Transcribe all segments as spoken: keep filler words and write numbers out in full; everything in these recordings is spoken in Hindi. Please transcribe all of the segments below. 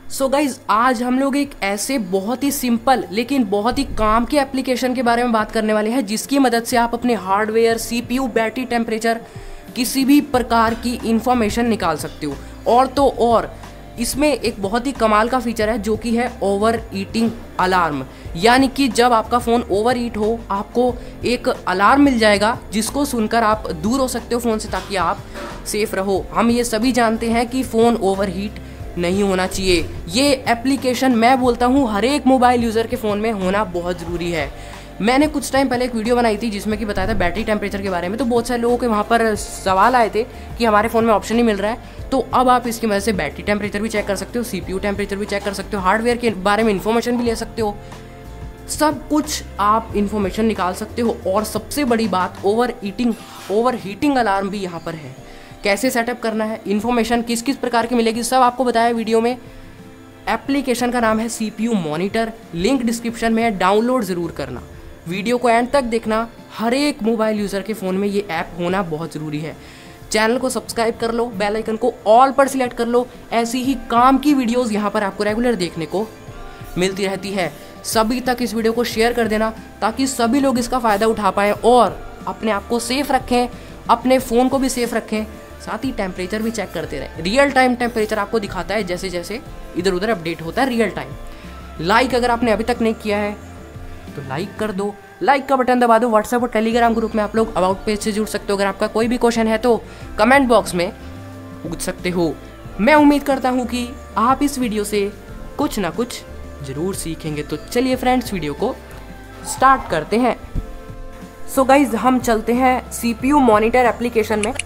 सो so गाइज आज हम लोग एक ऐसे बहुत ही सिंपल लेकिन बहुत ही काम के एप्लीकेशन के बारे में बात करने वाले हैं जिसकी मदद से आप अपने हार्डवेयर, सीपीयू, बैटरी टेम्परेचर, किसी भी प्रकार की इंफॉर्मेशन निकाल सकते हो। और तो और इसमें एक बहुत ही कमाल का फीचर है जो कि है ओवर ईटिंग अलार्म। यानी कि जब आपका फ़ोन ओवर ईट हो आपको एक अलार्म मिल जाएगा जिसको सुनकर आप दूर हो सकते हो फ़ोन से, ताकि आप सेफ रहो। हम ये सभी जानते हैं कि फ़ोन ओवर हीट नहीं होना चाहिए। ये एप्लीकेशन मैं बोलता हूँ हर एक मोबाइल यूज़र के फ़ोन में होना बहुत ज़रूरी है। मैंने कुछ टाइम पहले एक वीडियो बनाई थी जिसमें कि बताया था बैटरी टेम्परेचर के बारे में, तो बहुत सारे लोगों के वहाँ पर सवाल आए थे कि हमारे फ़ोन में ऑप्शन नहीं मिल रहा है। तो अब आप इसकी वजह से बैटरी टेम्परेचर भी चेक कर सकते हो, सीपीयू टेम्परेचर भी चेक कर सकते हो, हार्डवेयर के बारे में इन्फॉर्मेशन भी ले सकते हो, सब कुछ आप इन्फॉर्मेशन निकाल सकते हो। और सबसे बड़ी बात, over eating over heating alarm भी यहाँ पर है। कैसे सेटअप करना है, इन्फॉर्मेशन किस किस प्रकार की मिलेगी, सब आपको बताया वीडियो में। एप्लीकेशन का नाम है सीपीयू मॉनिटर, लिंक डिस्क्रिप्शन में है, डाउनलोड ज़रूर करना। वीडियो को एंड तक देखना। हर एक मोबाइल यूज़र के फ़ोन में ये ऐप होना बहुत ज़रूरी है। चैनल को सब्सक्राइब कर लो, बेल आइकन को ऑल पर सिलेक्ट कर लो। ऐसी ही काम की वीडियोज़ यहाँ पर आपको रेगुलर देखने को मिलती रहती है। सभी तक इस वीडियो को शेयर कर देना ताकि सभी लोग इसका फ़ायदा उठा पाएँ और अपने आप को सेफ़ रखें, अपने फ़ोन को भी सेफ़ रखें, साथ ही टेम्परेचर भी चेक करते रहें। रियल टाइम टेम्परेचर आपको दिखाता है जैसे जैसे इधर उधर अपडेट होता है रियल टाइम। लाइक अगर आपने अभी तक नहीं किया है तो लाइक कर दो, लाइक का बटन दबा दो। व्हाट्सएप और टेलीग्राम ग्रुप में आप लोग अबाउट पेज से जुड़ सकते हो। अगर आपका कोई भी क्वेश्चन है तो कमेंट बॉक्स में पूछ सकते हो। मैं उम्मीद करता हूँ कि आप इस वीडियो से कुछ ना कुछ ज़रूर सीखेंगे। तो चलिए फ्रेंड्स, वीडियो को स्टार्ट करते हैं। सो so गाइज हम चलते हैं सीपीयू मॉनिटर एप्लीकेशन में।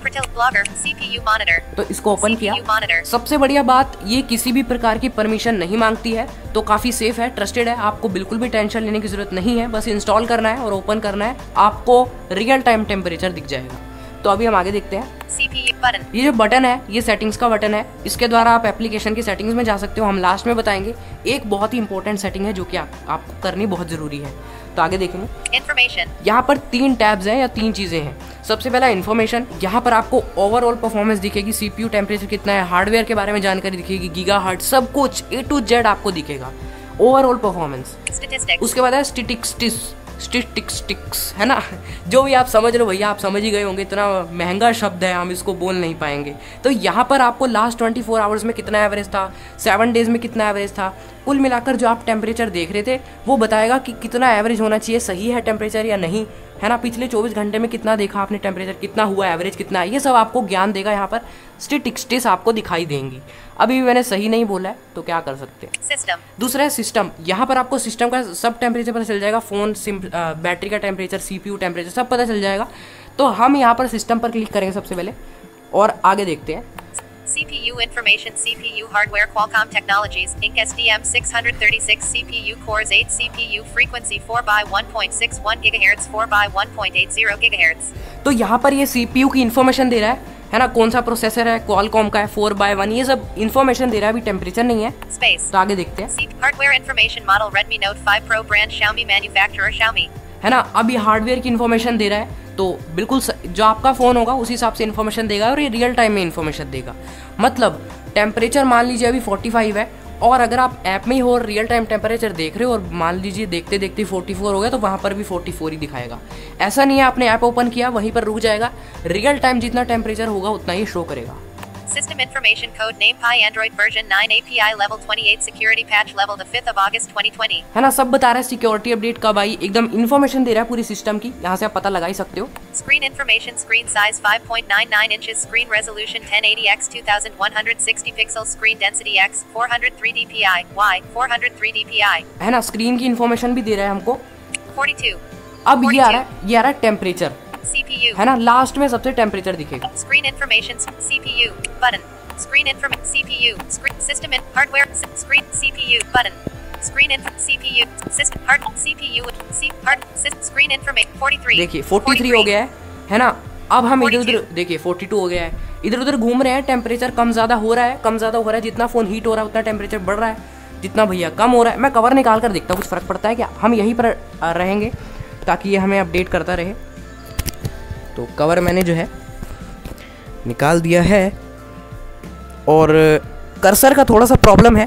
तो इसको ओपन किया। सबसे बढ़िया बात, ये किसी भी प्रकार की परमिशन नहीं मांगती है, तो काफ़ी सेफ है, ट्रस्टेड है। आपको बिल्कुल भी टेंशन लेने की जरूरत नहीं है, बस इंस्टॉल करना है और ओपन करना है, आपको रियल टाइम टेम्परेचर दिख जाएगा। तो अभी हम आगे देखते हैं। सीपीयू बटन, ये जो बटन है ये सेटिंग्स का बटन है। इसके द्वारा आप एप्लीकेशन की सेटिंग्स में जा सकते हो। हम लास्ट में बताएंगे। एक बहुत ही इंपॉर्टेंट सेटिंग है जो कि आप, आपको करनी बहुत जरूरी है। तो आगे देखेंगे। इन्फॉर्मेशन, यहाँ पर तीन टैब्स हैं या तीन चीजें हैं। सबसे पहला इन्फॉर्मेशन, यहाँ पर आपको ओवरऑल परफॉर्मेंस दिखेगी, सीपीयू टेम्परेचर कितना है, हार्डवेयर के बारे में जानकारी दिखेगी, गीगाहर्ट्ज, सब कुछ ए टू जेड आपको दिखेगा, ओवरऑल परफॉर्मेंस। उसके बाद है स्टैटिस्टिक्स, स्टैटिस्टिक्स है ना, जो भी आप समझ लो भैया, आप समझ ही गए होंगे, इतना महंगा शब्द है हम इसको बोल नहीं पाएंगे। तो यहाँ पर आपको लास्ट ट्वेंटी फोर आवर्स में कितना एवरेज था, सेवन डेज में कितना एवरेज था, कुल मिलाकर जो आप टेम्परेचर देख रहे थे वो बताएगा कि कितना एवरेज होना चाहिए, सही है टेम्परेचर या नहीं, है ना। पिछले चौबीस घंटे में कितना देखा आपने टेम्परेचर, कितना हुआ, एवरेज कितना है, ये सब आपको ज्ञान देगा। यहाँ पर स्टैटिस्टिक्स आपको दिखाई देंगी। अभी भी मैंने सही नहीं बोला है तो क्या कर सकते हैं। सिस्टम, दूसरा है सिस्टम। यहाँ पर आपको सिस्टम का सब टेम्परेचर पता चल जाएगा, फोन, सिम, बैटरी का टेम्परेचर, सीपीयू टेम्परेचर सब पता चल जाएगा। तो हम यहाँ पर सिस्टम पर क्लिक करेंगे सबसे पहले और आगे देखते हैं। C P U information, C P U hardware, Qualcomm Technologies, Inc S T M six thirty-six, C P U cores eight, C P U frequency four by one point six one gigahertz, four by one point eight zero gigahertz। तो यहाँ पर ये C P U की इन्फॉर्मेशन दे रहा है, है ना, कौन सा प्रोसेसर है, Qualcomm का है, फोर बाय वन, ये सब इन्फॉर्मेशन दे रहा है, अभी टेम्परेचर नहीं है। स्पेस, तो आगे देखते हैं। Hardware information, model Redmi Note five Pro, brand Xiaomi, manufacturer Xiaomi, है ना। अभी हार्डवेयर की इन्फॉर्मेशन दे रहा है, तो बिल्कुल जो आपका फ़ोन होगा उस हिसाब से इन्फॉर्मेशन देगा और ये रियल टाइम में इन्फॉर्मेशन देगा। मतलब टेम्परेचर मान लीजिए अभी फोर्टी फाइव है और अगर आप ऐप में ही हो रियल टाइम टेम्परेचर देख रहे हो और मान लीजिए देखते देखते फोर्टी फोर हो गया तो वहाँ पर भी फोर्टी फोर ही दिखाएगा। ऐसा नहीं है आपने ऐप ओपन किया वहीं पर रुक जाएगा, रियल टाइम जितना टेम्परेचर होगा उतना ही शो करेगा। System information, code name Pi, Android version nine, A P I level twenty-eight, security patch level the fifth of August twenty twenty, है ना, सब बता रहा है। सिक्योरिटी अपडेट कब आई, एकदम इन्फॉर्मेशन दे रहा है पूरी सिस्टम की, यहाँ से आप पता लगा ही सकते हो। Screen information, screen size five point nine nine inches, screen resolution ten eighty by twenty-one sixty pixels, screen density X four hundred three D P I, Y four hundred three D P I, है ना, स्क्रीन की इन्फॉर्मेशन भी दे रहा है हमको। forty-two, अब ये आ रहा है, ये आ रहा है टेम्परेचर, C P U, है ना, लास्ट में सबसे टेम्परेचर दिखेगा। Screen information, C P U button, screen information, C P U, screen system, hardware, screen, C P U button, screen info, C P U system, hard, C P U, C hard, screen information, forty-three, देखिए forty-three हो गया है, है ना। अब हम इधर उधर देखिए forty-two हो गया है, इधर उधर घूम रहे हैं, टेम्परेचर कम ज़्यादा हो रहा है, कम ज़्यादा हो रहा है, जितना फ़ोन हीट हो रहा है उतना टेम्परेचर बढ़ रहा है, जितना भैया कम हो रहा है। मैं कवर निकाल कर देखता हूँ कुछ फ़र्क पड़ता है क्या। हम यहीं पर रहेंगे ताकि ये हमें अपडेट करता रहे। तो कवर मैंने जो है निकाल दिया है और कर्सर का थोड़ा सा प्रॉब्लम है,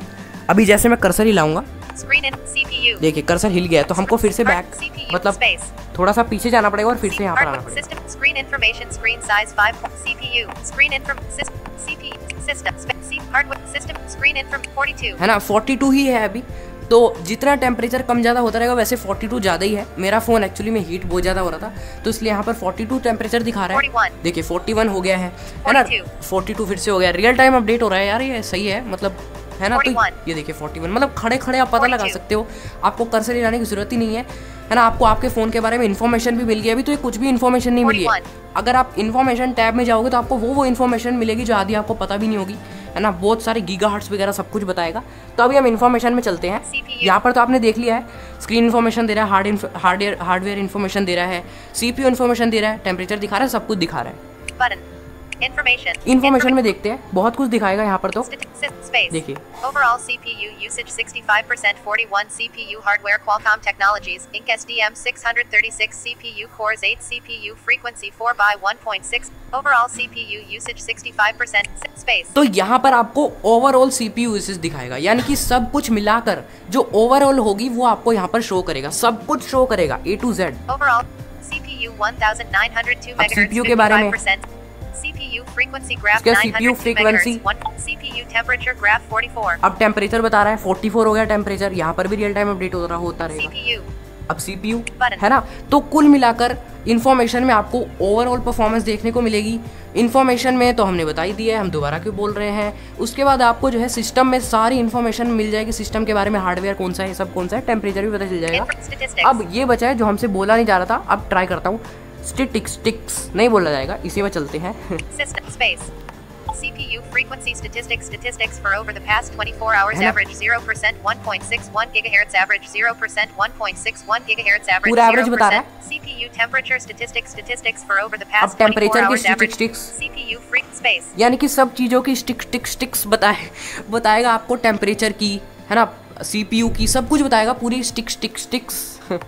अभी जैसे मैं कर्सर हिलाऊंगा, Screen in C P U. देखिए कर्सर हिल गया है, तो हमको फिर से बैक C P U मतलब space. थोड़ा सा पीछे जाना पड़ेगा और फिर से यहाँ पर आना Hardware पड़ेगा। system screen information screen size five C P U screen inform system C P U system spe- C hardware system screen inform forty-two. है ना, बयालीस ही है अभी। तो जितना टेम्परेचर कम ज़्यादा होता रहेगा वैसे बयालीस ज़्यादा ही है। मेरा फ़ोन एक्चुअली में हीट बहुत ज़्यादा हो रहा था, तो इसलिए यहाँ पर बयालीस टेम्परेचर दिखा रहा है। forty-one. देखिए इकतालीस हो गया है है ना, बयालीस फिर से हो गया। रियल टाइम अपडेट हो रहा है यार, ये सही है मतलब, है ना। तो forty-one. ये देखिए इकतालीस मतलब खड़े खड़े आप पता लगा forty-two. सकते हो, आपको कर्सर हिलाने की जरूरत ही नहीं है, है ना। आपको आपके फ़ोन के बारे में इन्फॉर्मेशन भी मिल गई। अभी तो ये कुछ भी इन्फॉर्मेशन नहीं मिली है। forty-one. अगर आप इन्फॉर्मेशन टैब में जाओगे तो आपको वो वो इन्फॉर्मेशन मिलेगी जो आदि आपको पता भी नहीं होगी, है ना। बहुत सारे गीगाहर्ट्ज़ वगैरह सब कुछ बताएगा। तो अभी हम इन्फॉर्मेशन में चलते हैं। C P U. यहाँ पर तो आपने देख लिया है, स्क्रीन इन्फॉर्मेशन दे रहा है, हार्ड हार्डवेयर हार्डवेयर इन्फॉर्मेशन दे रहा है, सीपीयू इन्फॉर्मेशन दे रहा है, टेम्परेचर दिखा रहा है, सब कुछ दिखा रहा है। Button. Information. इन्फॉर्मेशन में देखते हैं, बहुत कुछ दिखाएगा यहाँ पर। तो Statistics space. देखिए Overall C P U usage sixty-five percent forty-one C P U hardware Qualcomm Technologies Inc S D M six thirty-six C P U cores eight C P U frequency four by one point six overall C P U usage sixty-five percent space. तो यहाँ पर आपको ओवरऑल सीपीयू यूसेज दिखाएगा, यानी कि सब कुछ मिलाकर जो ओवरऑल होगी वो आपको यहाँ पर शो करेगा, सब कुछ शो करेगा A to Z. Overall C P U one thousand nine hundred two अब megahertz C P U के बारे में। fifty-five percent C P U frequency graph इसका nine C P U hundred two frequency। megahertz one C P U temperature graph forty-four अब टेम्परेचर बता रहा है चौवालीस हो गया टेम्परेचर, यहाँ पर भी रियल टाइम अपडेट हो रहा होता रहेगा। C P U अब सीपीयू Button. है ना। तो कुल मिलाकर इन्फॉर्मेशन में आपको ओवरऑल परफॉर्मेंस देखने को मिलेगी। इन्फॉर्मेशन में तो हमने बता ही दिया है, हम दोबारा क्यों बोल रहे हैं। उसके बाद आपको जो है सिस्टम में सारी इन्फॉर्मेशन मिल जाएगी, सिस्टम के बारे में, हार्डवेयर कौन सा है, सब कौन सा है, टेम्परेचर भी पता चल जाएगा। Info- statistics अब ये बचा है जो हमसे बोला नहीं जा रहा था, अब ट्राई करता हूँ। स्टिटिक्स स्टिक्स नहीं बोला जाएगा, इसी में चलते हैं। System space. C P U frequency statistics statistics for over the past twenty-four hours है ना? average zero percent one point six one gigahertz average zero percent one point six one gigahertz average पूरा average zero बता रहा percent C P U temperature statistics statistics for over the past अब temperature twenty-four की hours average statistics। C P U free space यानी कि सब चीज़ों की स्टिक स्टिक स्टिक्स बताए बताएगा आपको, टेम्परेचर की, है ना, सीपीयू की, सब कुछ बताएगा, पूरी stick stick sticks.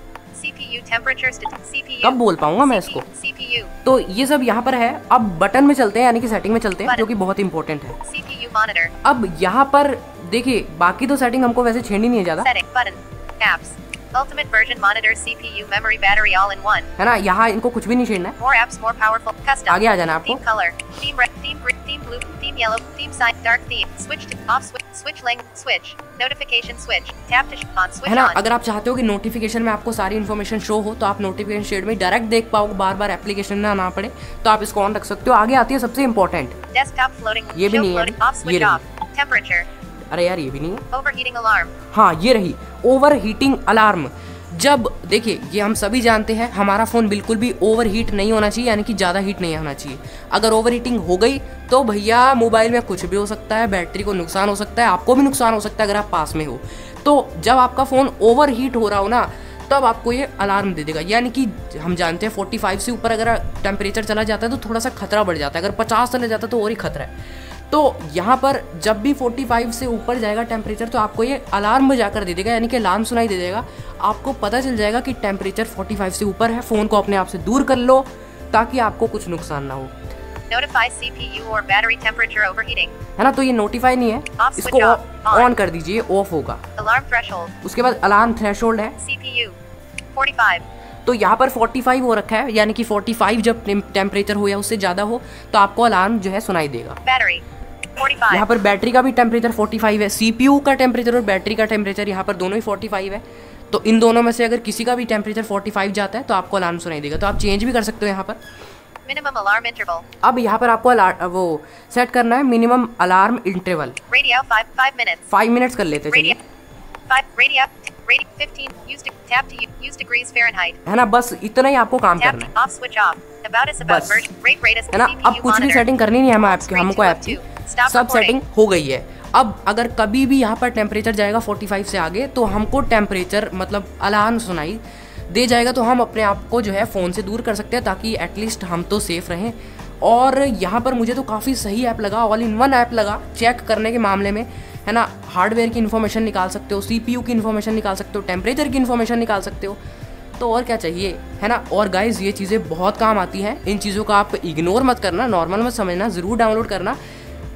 C P U temperature st- C P U कब बोल पाऊंगा मैं इसको। C P U तो ये सब यहाँ पर है। अब बटन में चलते हैं, यानी कि सेटिंग में चलते हैं, जो कि बहुत इंपॉर्टेंट है। C P U monitor अब यहाँ पर देखिए, बाकी तो सेटिंग हमको वैसे छेड़नी नहीं है ज़्यादा, setting button apps ultimate version monitor C P U memory battery all in one है ना। यहाँ इनको कुछ भी नहीं छेड़ना है, more apps more powerful custom आगे आ जाना आपको। theme color theme red theme green theme blue theme yellow theme sign dark theme switch to off switch switch length switch notification switch tap to sh- on switch है ना। on अगर आप चाहते हो कि नोटिफिकेशन में आपको सारी इन्फॉर्मेशन शो हो, तो आप नोटिफिकेशन शेड में डायरेक्ट देख पाओ, बार बार एप्लीकेशन ना आना पड़े, तो आप इसको ऑन रख सकते हो। आगे आती है सबसे इंपॉर्टेंट, desktop floating ये भी show नहीं है, floating off ये switch रही। off temperature अरे यार ये भी नहीं है, overheating alarm हाँ ये रही ओवर हीटिंग अलार्म। जब देखिए, ये हम सभी जानते हैं, हमारा फ़ोन बिल्कुल भी ओवर हीट नहीं होना चाहिए, यानी कि ज़्यादा हीट नहीं होना चाहिए। अगर ओवर हीटिंग हो गई तो भैया मोबाइल में कुछ भी हो सकता है, बैटरी को नुकसान हो सकता है, आपको भी नुकसान हो सकता है अगर आप पास में हो। तो जब आपका फ़ोन ओवर हीट हो रहा हो ना, तब आपको ये अलार्म दे देगा। यानी कि हम जानते हैं पैंतालीस से ऊपर अगर टेम्परेचर चला जाता है तो थोड़ा सा खतरा बढ़ जाता है, अगर पचास चला जाता है तो और ही खतरा है। तो यहाँ पर जब भी पैंतालीस से ऊपर जाएगा टेम्परेचर, तो आपको ये अलार्म बजाकर दे देगा, यानी कि अलार्म सुनाई दे देगा। आपको पता चल जाएगा कि टेम्परेचर पैंतालीस से ऊपर है, फ़ोन को अपने आप से दूर कर लो ताकि आपको कुछ नुकसान ना हो, notify C P U or battery temperature overheating है ना। तो ये नोटिफाई नहीं है, Off इसको switch off, on। ऑन कर दीजिए, ऑफ होगा। alarm threshold उसके बाद अलार्म थ्रेशोल्ड है, C P U forty-five तो यहाँ पर पैंतालीस हो रखा है, यानी कि पैंतालीस जब टेम्परेचर हो या उससे ज़्यादा हो तो आपको अलार्म जो है सुनाई देगा। battery forty-five यहाँ पर बैटरी का भी टेम्परेचर पैंतालीस है, सीपीयू का टेम्परेचर और बैटरी का टेम्परेचर यहाँ पर दोनों ही पैंतालीस है। तो इन दोनों में से अगर किसी का भी टेम्परेचर पैंतालीस जाता है तो आपको अलार्म सुनाई देगा, तो आप चेंज भी कर सकते हो यहाँ पर। minimum alarm interval अब यहाँ पर आपको अलार वो सेट करना है minimum alarm interval, radio five five minutes five minutes कर लेते हैं radio चलिए, five radio radio fifteen use to tap to use degrees Fahrenheit है ना। बस इतना ही आपको काम tap करना to है, off switch off about is about बस। version rate rate is है ना। C P अब U कुछ भी monitor सेटिंग करनी नहीं है हमें, आपके Screen हमको two ऐप of की two. Stop सब recording. सेटिंग हो गई है। अब अगर कभी भी यहाँ पर टेम्परेचर जाएगा पैंतालीस से आगे, तो हमको टेम्परेचर मतलब अलार्म सुनाई दे जाएगा, तो हम अपने आप को जो है फ़ोन से दूर कर सकते हैं ताकि एटलीस्ट हम तो सेफ़ रहें। और यहाँ पर मुझे तो काफ़ी सही ऐप लगा, ऑल इन वन ऐप लगा चेक करने के मामले में, है ना। हार्डवेयर की इन्फॉर्मेशन निकाल सकते हो, सीपीयू की इन्फॉर्मेशन निकाल सकते हो, टेम्परेचर की इन्फॉर्मेशन निकाल सकते हो, तो और क्या चाहिए, है ना। और गाइज ये चीज़ें बहुत काम आती हैं, इन चीज़ों का आप इग्नोर मत करना, नॉर्मल मत समझना, ज़रूर डाउनलोड करना।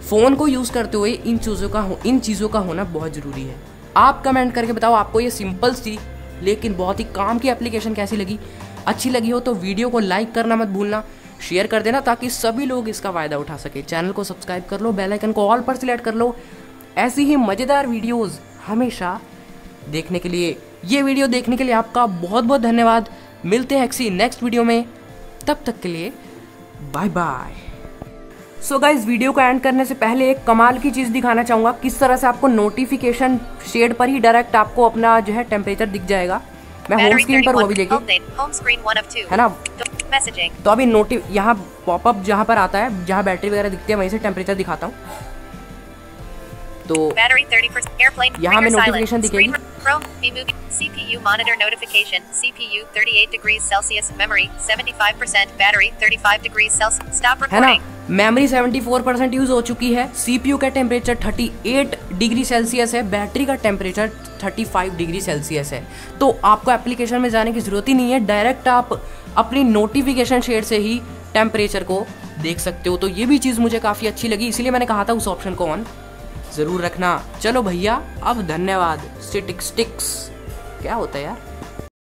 फ़ोन को यूज़ करते हुए इन चीज़ों का हो इन चीज़ों का होना बहुत ज़रूरी है। आप कमेंट करके बताओ आपको ये सिंपल सी लेकिन बहुत ही काम की एप्लीकेशन कैसी लगी। अच्छी लगी हो तो वीडियो को लाइक करना मत भूलना, शेयर कर देना ताकि सभी लोग इसका फ़ायदा उठा सके। चैनल को सब्सक्राइब कर लो, बेल आइकन को ऑल पर सिलेक्ट कर लो ऐसी ही मज़ेदार वीडियोज़ हमेशा देखने के लिए। ये वीडियो देखने के लिए आपका बहुत बहुत धन्यवाद। मिलते हैं किसी नेक्स्ट वीडियो में, तब तक के लिए bye bye. So guys, video को एंड करने से पहले एक कमाल की चीज़ दिखाना चाहूँगा, किस तरह से आपको नोटिफिकेशन शेड पर ही डायरेक्ट आपको अपना जो है टेम्परेचर दिख जाएगा। मैं होम स्क्रीन पर वो भी देखिए, है ना। तो अभी नोटि यहाँ पॉपअप जहाँ पर आता है, जहाँ बैटरी वगैरह दिखती है, वहीं से टेम्परेचर दिखाता हूँ। तो यहाँ में नोटिफिकेशन दिखेगी। C P U monitor notification, C P U thirty-eight degrees Celsius, memory seventy-five percent, battery thirty-five degrees Celsius. Stop recording. है ना, मेमोरी चौहत्तर परसेंट यूज हो चुकी है, सीपीयू का टेम्परेचर अड़तीस डिग्री सेल्सियस है, बैटरी का टेम्परेचर पैंतीस डिग्री सेल्सियस है। तो आपको एप्लीकेशन में जाने की जरूरत ही नहीं है, डायरेक्ट आप अपनी नोटिफिकेशन शेड से ही टेम्परेचर को देख सकते हो। तो ये भी चीज़ मुझे काफ़ी अच्छी लगी, इसलिए मैंने कहा था उस ऑप्शन को ऑन ज़रूर रखना। चलो भैया, अब धन्यवाद। स्टिक स्टिक्स क्या होता है यार।